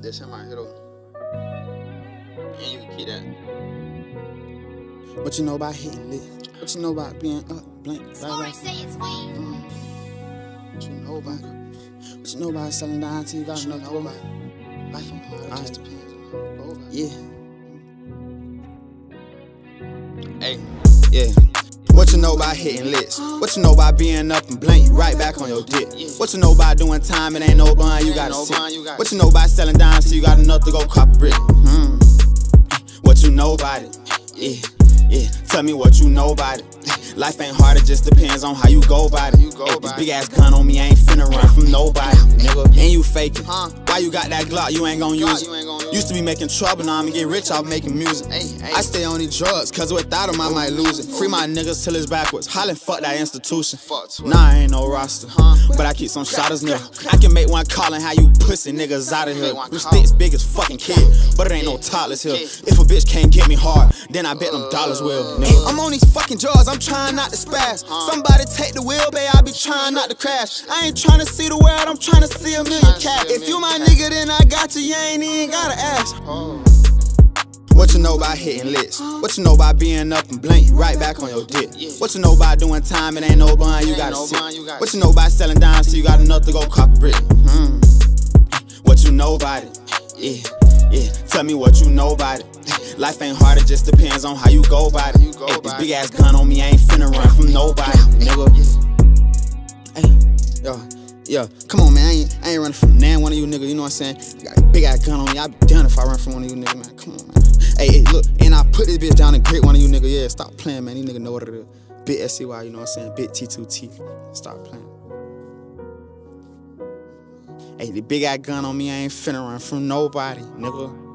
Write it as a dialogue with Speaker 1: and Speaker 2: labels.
Speaker 1: this in my head though. And you can keep that.
Speaker 2: What you know about hitting lit? What you know about being up, blank, right?
Speaker 3: Say it's weed.
Speaker 1: What you know about it?
Speaker 2: What you know about selling down till you got enough to go?
Speaker 1: Life ain't hard, just depends on how you go about it.
Speaker 2: Yeah.
Speaker 1: Hey.
Speaker 2: Yeah. What you know about hitting licks? What you know about being up and blank, right back on your dick? What you know about doing time, it ain't no bun, you gotta sit. What you know about selling down till you got enough to go cop a brick? What you know about it? Yeah, yeah, tell me what you know about it. Life ain't hard, it just depends on how you go about it. Hey, this big ass gun on me, I ain't finna run from nobody, nigga. And you faking. Why you got that Glock, you ain't gon' use it? Used to be making trouble, now I'ma get rich off making music. I stay on these drugs, cause without them I might lose it. Free my niggas till it's backwards, hollin' fuck that institution. Nah, I ain't no roster, but I keep some shotters near. I can make one call and how you pussy niggas out of here. Them sticks big as fucking kid, but it ain't no toddlers here. If a bitch can't get me hard, then I bet them dollars will, nigga. I'm on these fucking drugs, I'm trying not to spaz. Somebody take the wheel, babe, I be trying not to crash. I ain't trying to see the world, I'm trying to see a million cash. If you my nigga, then I got you, you ain't even gotta ask. What you know about hitting licks? What you know about being up and blank, right back on your dick? What you know about doing time, it ain't no bun, you gotta sit. What you know about selling down till you got enough to go cop a brick? What you know about it? Yeah, yeah, tell me what you know about it. Life ain't hard, it just depends on how you go about it. Hey, this big ass gun on me, I ain't finna run from nobody, nigga. Hey, yo, come on, man, I ain't running from nan one of you niggas, you know what I'm saying? You got a big ass gun on me, I be done if I run from one of you niggas, man. Come on, man. Hey, look, and I put this bitch down and grip one of you niggas. Yeah, stop playing, man. These niggas know what it is. Bit SCY, you know what I'm saying? Bit T2T. Stop playing. Hey, the big ass gun on me, I ain't finna run from nobody, nigga.